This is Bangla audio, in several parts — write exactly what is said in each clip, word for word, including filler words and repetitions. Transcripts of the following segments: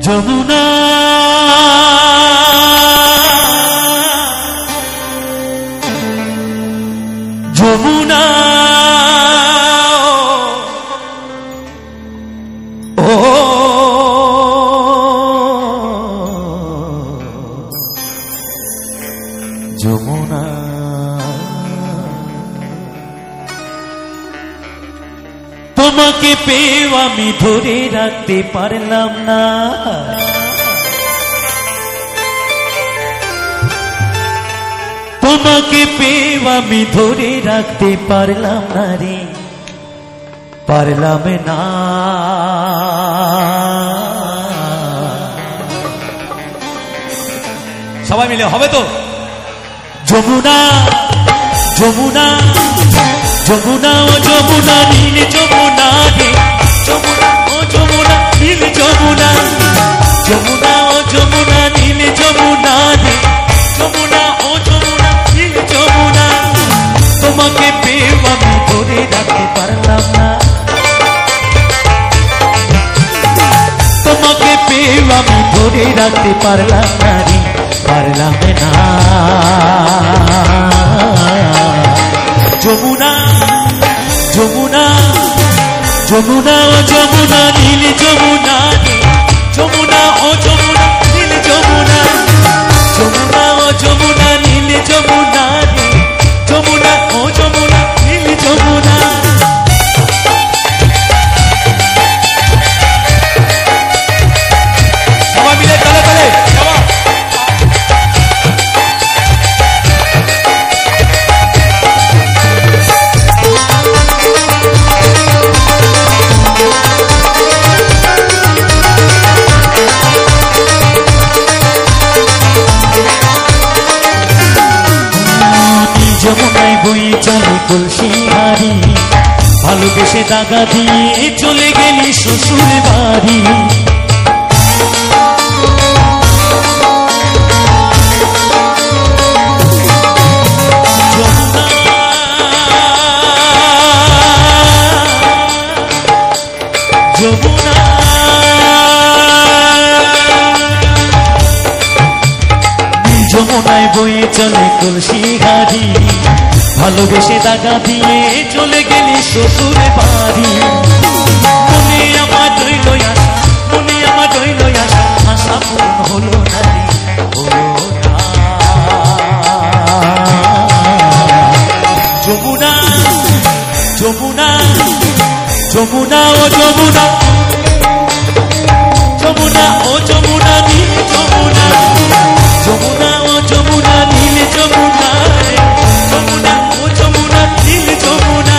যমুনা যমুনা ও যমুনা তোমাকে পেয়ে আমি ধরে রাখতে পারলাম না, তোমাকে পেয়ে আমি ধরে রাখতে পারলাম না রে, পারলাম না। সবাই মিলে হবে তো? যমুনা যমুনা যমুনা ও যমুনা নীল যমুনা রে, যমুনা ও যমুনা নীল যমুনা, যমুনা ও যমুনা নীল যমুনা রে, যমুনা ও যমুনা নীল যমুনা, তোমাকে পেয়ে আমি ধরে রাখতে পারলাম না, তোমাকে পেয়ে আমি ধরে রাখতে পারলাম না রে, পারলাম না। যমুনা যমুনা যমুনা ও যমুনা নীল যমুনা রে, যমুনা ও যমুনা নীল যমুনা, যমুনা ও যমুনা নীল যমুনা রে, যমুনা ও যমুনা নীল যমুনা। সবাই মিলে তালে তালে যমুনায় বই চলে কলসি হারি, ভালোবেসে দাগা দিয়ে চলে গেলি শ্বশুর বাড়ি, যমুনা যমুনায় বয়ে চলে কলসি হারি, ভালোবেসে দাগা দিয়ে চলে গেলি শ্বশুর বাড়ি, মনে আমার রইল আশা, মনে আমার রইল আশা, আশা পূরণ হলো না রে, হলো না। যমুনা যমুনা যমুনা ও যমুনা, যমুনা ও যমুনা নীল যমুনা, যমুনা ও যমুনা নীল যমুনা রে, যমুনা ও যমুনা নীল যমুনা।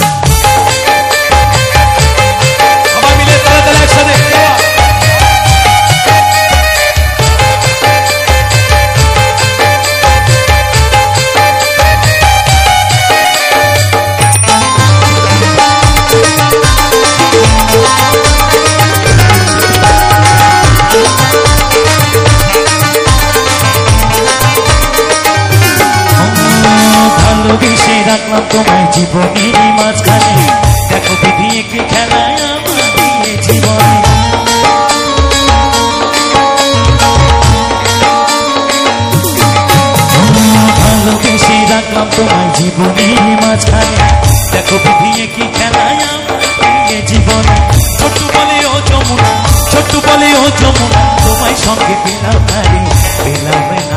সবাই মিলে তালে তালে একসাথে ভালোবেসে রাখলাম তোমায় জীবনের মাঝখানে, দেখো বিধি একটি খেলায় আমার দিয়ে জীবনে, ভালোবেসে রাখলাম তোমায় জীবনের মাঝখানে, দেখো বিধি একটি খেলায় আমার দিয়ে জীবনে, ছোট্ট বলে ও যমুনা, ছোট্ট বলে ও যমুনা, তোমায় সঙ্গে পেলাম না রে, পেলাম না।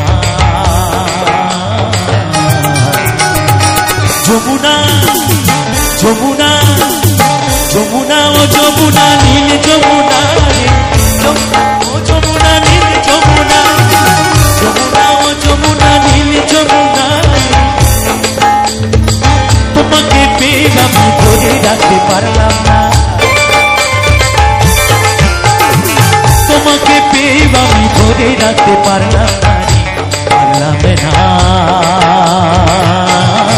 যমুনা যমুনা যমুনা ও যমুনা নীল যমুনা রে, যমুনা ও যমুনা নীল যমুনা, যমুনা ও যমুনা নীল যমুনা, তোমাকে পেয়ে আমি ধরে রাখতে পারলাম না, তোমাকে পেয়ে আমি ধরে রাখতে পারলাম না রে, পারলাম না।